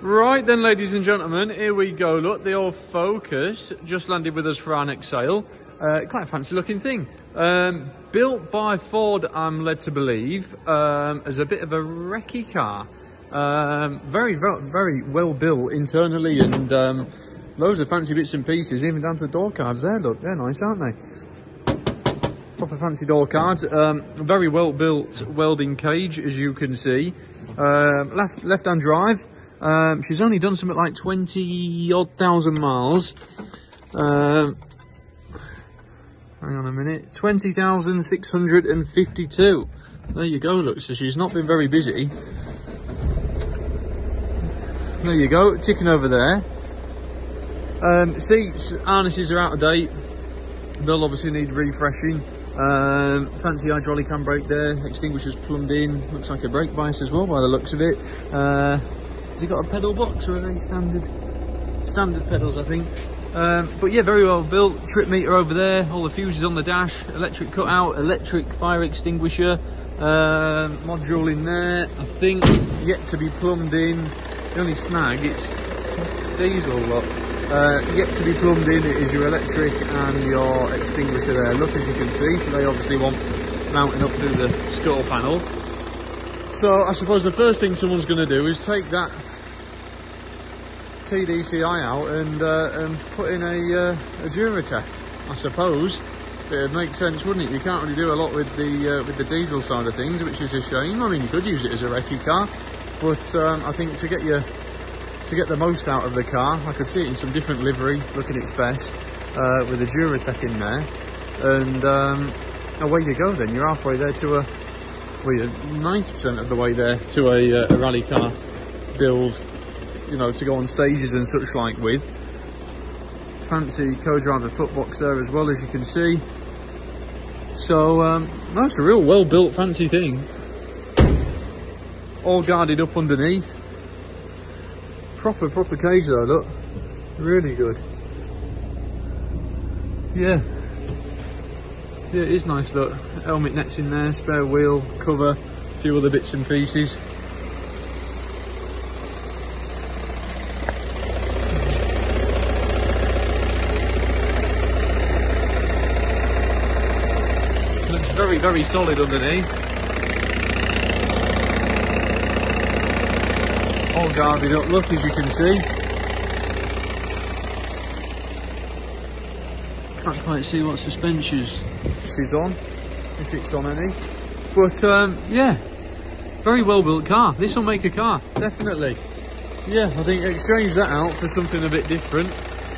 Right then, ladies and gentlemen, here we go. Look, the old Focus just landed with us for our next sale. Quite a fancy looking thing. Built by Ford, I'm led to believe, as a bit of a recce car. Very well built internally, and loads of fancy bits and pieces, even down to the door cards there. Look, they're nice, aren't they? Proper fancy door cards. Very well built welding cage, as you can see. Left-hand drive. She's only done something like 20-odd thousand miles. Hang on a minute. 20,652. There you go, look. So she's not been very busy. There you go, ticking over there. Seats, harnesses are out of date. They'll obviously need refreshing. Fancy hydraulic handbrake there. Extinguishers plumbed in. Looks like a brake bias as well by the looks of it. Has it got a pedal box, or are they standard pedals, I think? But yeah, very well built. Trip meter over there. All the fuses on the dash. Electric cutout. Electric fire extinguisher. Module in there. I think yet to be plumbed in. The only snag, it's diesel lot. Yet to be plumbed in is your electric and your extinguisher there. Look, as you can see, so they obviously want mounting up through the scuttle panel. So I suppose the first thing someone's going to do is take that TDCI out and put in a Zetec, I suppose. It would make sense, wouldn't it? You can't really do a lot with the diesel side of things, which is a shame. I mean, you could use it as a recce car, but I think to get the most out of the car, I could see it in some different livery, looking its best, with the Zetec in there, and away you go. Then you're halfway there to a, well, you're 90% of the way there to a rally car build, you know, to go on stages and such like with. Fancy co-driver footbox there as well, as you can see. So that's a real well built fancy thing, all guarded up underneath. Proper cage though, look, really good. Yeah, it is nice. Look, helmet nets in there, spare wheel cover, a few other bits and pieces. Looks very solid underneath. All guarded up, look, as you can see. Can't quite see what suspensions she's on, if it's on any. But yeah, very well built car. This will make a car, definitely. Yeah, I think exchange that out for something a bit different,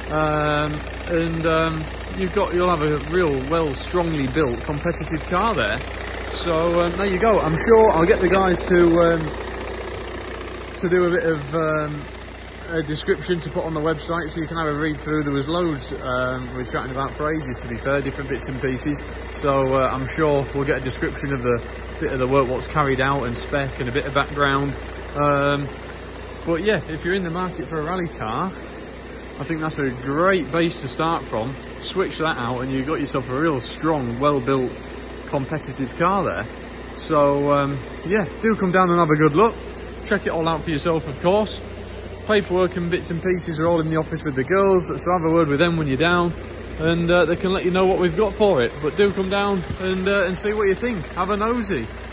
you'll have a real strongly built competitive car there. So there you go. I'm sure I'll get the guys to do a bit of a description to put on the website, so you can have a read through. There was loads we were chatting about for ages, to be fair, different bits and pieces. So I'm sure we'll get a description of the bit of the work, what's carried out, and spec, and a bit of background. But yeah, if you're in the market for a rally car, I think that's a great base to start from. Switch that out and you've got yourself a real strong, well-built, competitive car there. So yeah, do come down and have a good look. Check it all out for yourself, of course. Paperwork and bits and pieces are all in the office with the girls, so have a word with them when you're down, and they can let you know what we've got for it. But do come down and see what you think. Have a nosy.